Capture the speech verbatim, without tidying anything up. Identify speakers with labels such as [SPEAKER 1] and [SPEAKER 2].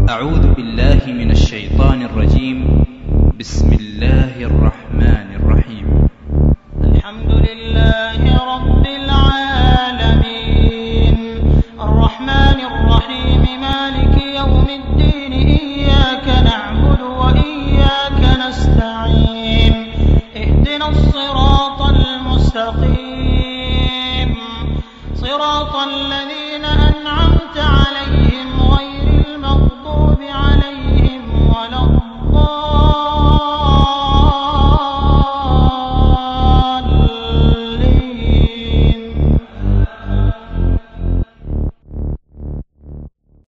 [SPEAKER 1] أعوذ بالله من الشيطان الرجيم. بسم الله الرحمن الرحيم.
[SPEAKER 2] الحمد لله رب العالمين الرحمن الرحيم مالك يوم الدين إياك نعبد وإياك نستعين اهدنا الصراط المستقيم صراط الذين